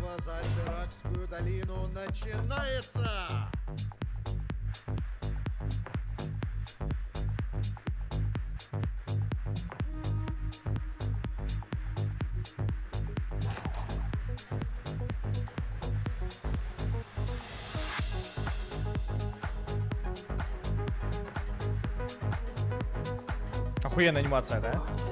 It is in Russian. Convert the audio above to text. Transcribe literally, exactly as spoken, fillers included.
Битва за Альберакскую долину начинается! Охуенная анимация, да?